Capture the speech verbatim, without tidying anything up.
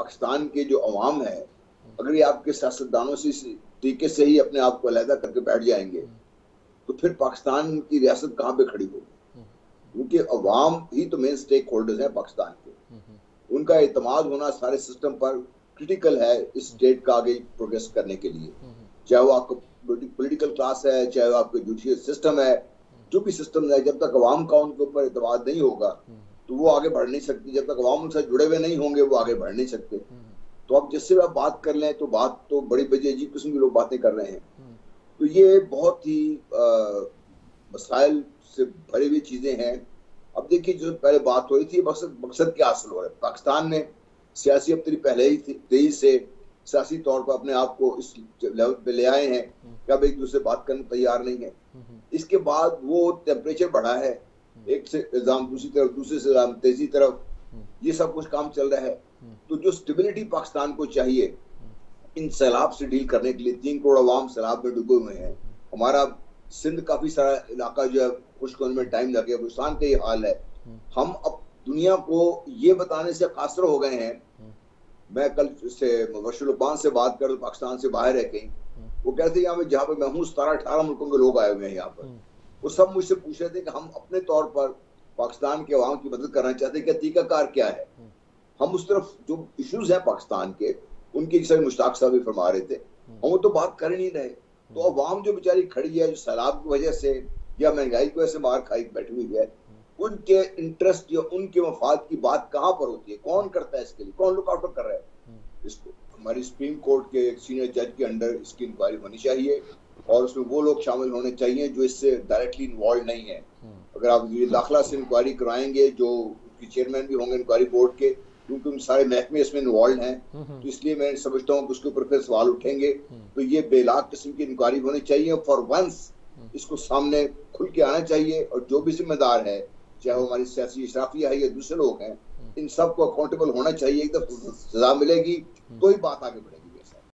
पाकिस्तान के जो अवाम है, अगर ये आपके सियासतदानों से इस तरीके से ही अपने आप को अलहदा करके बैठ जाएंगे तो फिर पाकिस्तान की रियासत कहाँ पे खड़ी होगी? क्योंकि अवाम ही तो मेन स्टेक होल्डर्स हैं पाकिस्तान के। उनका एतमाद होना सारे सिस्टम पर क्रिटिकल है इस स्टेट का आगे प्रोग्रेस करने के लिए। चाहे वो आपका पॉलिटिकल क्लास है, चाहे वो आपका जुडिशियल सिस्टम है, जो भी सिस्टम है, जब तक अवाम का उनके ऊपर एतमाद नहीं होगा तो वो आगे बढ़ नहीं सकती। जब तक अवाम उनसे जुड़े हुए नहीं होंगे वो आगे बढ़ नहीं सकते। तो अब जिससे आप बात कर लें तो बात तो बड़ी बड़ी अजीब किस्म की लोग बातें कर रहे हैं। तो ये बहुत ही मसाइल से भरी हुई चीजें हैं। अब देखिए, जो पहले बात हो रही थी, मकसद मकसद क्या हासिल हो रहा है पाकिस्तान में? सियासी अब पहले ही तेजी से सियासी तौर पर अपने आप को इस लेवल पे ले आए हैं कि अब एक दूसरे बात करने तैयार नहीं है। इसके बाद वो टेम्परेचर बढ़ा है, एक से इल्जाम दूसरी तरफ, दूसरे से इल्जाम तेजी तरफ, ये सब कुछ काम चल रहा है। तो जो स्टेबिलिटी पाकिस्तान को चाहिए इन सैलाब से डील करने के लिए, तीन करोड़ अवाम सैलाब में डूबे हुए हैं। हमारा सिंध काफी सारा इलाका जो है खुश्क होने में टाइम लगे, पाकिस्तान का ये हाल है। हम अब दुनिया को ये बताने से कासर हो गए हैं। मैं कल से वशुलबान से बात कर, पाकिस्तान से बाहर है कहीं, वो कहते हैं यहाँ पे जहाँ पे मैं हूँ सतारह अठारह मुल्कों के लोग आए हुए हैं यहाँ पर। वो सब मुझसे पूछ रहे थे कि हम अपने तौर पर पाकिस्तान के अवाम की मदद करना चाहते हैं, क्या तरीकाकार क्या है? हम उस तरफ जो इश्यूज हैं पाकिस्तान के, उनकी सर मुश्ताक साहब भी फरमा रहे थे, हम वो तो बात कर ही नहीं रहे। तो अवाम जो बेचारी खड़ी है, जो सैलाब की वजह से या महंगाई की वजह से मार खाई बैठी हुई है, उनके इंटरेस्ट या उनके मफाद की बात कहाँ पर होती है? कौन करता है इसके लिए? कौन लुक आउट कर रहा है इसको? हमारी सुप्रीम कोर्ट के एक सीनियर जज के अंडर इसकी इंक्वायरी होनी चाहिए और उसमें वो लोग शामिल होने चाहिए जो इससे डायरेक्टली इन्वॉल्व नहीं है। अगर आप दाखिला से इंक्वायरी कराएंगे, जो चेयरमैन भी होंगे इंक्वायरी बोर्ड के, क्योंकि उन सारे महकमे इसमें इन्वॉल्व हैं, तो इसलिए मैं समझता हूँ कि उसके ऊपर फिर सवाल उठेंगे। तो ये बेलाग किस्म की इंक्वायरी होनी चाहिए। फॉर वंस इसको सामने खुल के आना चाहिए और जो भी जिम्मेदार है, चाहे वो हमारी सियासी इशराफिया है या दूसरे लोग हैं, इन सबको अकाउंटेबल होना चाहिए। एकदम सजा मिलेगी तो ही बात आगे बढ़ेगी।